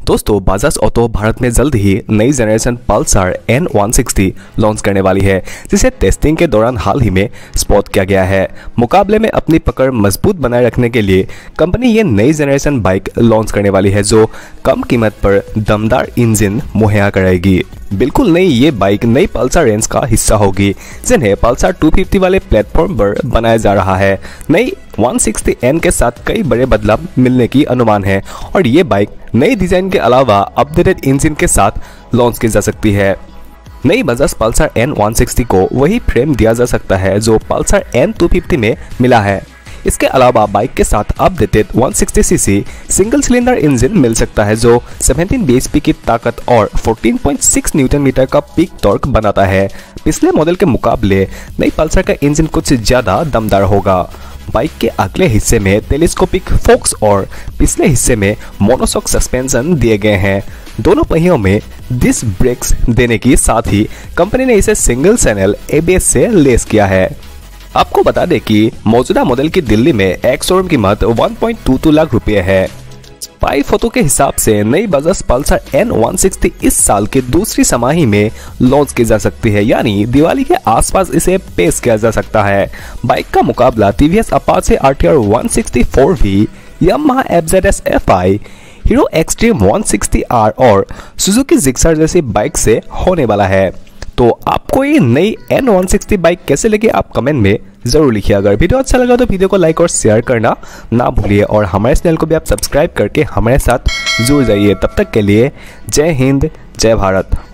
दोस्तों बजाज ऑटो भारत में जल्द ही नई जनरेशन पल्सर N160 लॉन्च करने वाली है, जिसे टेस्टिंग के दौरान हाल ही में स्पॉट किया गया है। मुकाबले में अपनी पकड़ मजबूत बनाए रखने के लिए कंपनी ये नई जनरेशन बाइक लॉन्च करने वाली है, जो कम कीमत पर दमदार इंजन मुहैया कराएगी। बिल्कुल नई ये बाइक नई पल्सर रेंज का हिस्सा होगी, जिन्हें पल्सर 250 वाले प्लेटफॉर्म पर बनाया जा रहा है। नई 160N के साथ कई बड़े बदलाव मिलने की अनुमान है और ये बाइक नई डिजाइन के अलावा अपडेटेड इंजन के साथ लॉन्च की जा सकती है। नई बजाज पल्सर N160 को वही फ्रेम दिया जा सकता है जो पल्सर N250 में मिला है। इसके अलावा बाइक के साथ updated 160cc single cylinder engine मिल सकता है, जो 17 bhp की ताकत और 14.6 न्यूटन मीटर का पीक टॉर्क बनाता है। पिछले मॉडल के मुकाबले नई पल्सर का इंजन कुछ ज्यादा दमदार होगा। बाइक के अगले हिस्से में टेलीस्कोपिक फोक्स और पिछले हिस्से में मोनोशॉक सस्पेंशन दिए गए हैं। दोनों पहियों में डिस्क ब्रेक्स देने के साथ ही कंपनी ने इसे सिंगल चैनल ABS से लेस किया है। आपको बता दें कि मौजूदा मॉडल की दिल्ली में एक शोरूम कीमत 1.22 लाख रुपए है। स्पाई फोटो के हिसाब से नई बजाज पल्सर N160 इस साल की दूसरी छमाही में लॉन्च की जा सकती है, यानी दिवाली के आसपास इसे पेश किया जा सकता है। बाइक का मुकाबला TVS Apache RTR 160/4V, Yamaha FZS FI, Hero Xtreme 160R और सुजुकी जिक्सर जैसी बाइक से होने वाला है। तो आपको ये नई N160 बाइक कैसे लगी, आप कमेंट में जरूर लिखिए। अगर वीडियो अच्छा लगा तो वीडियो को लाइक और शेयर करना ना भूलिए और हमारे चैनल को भी आप सब्सक्राइब करके हमारे साथ जुड़ जाइए। तब तक के लिए जय हिंद, जय भारत।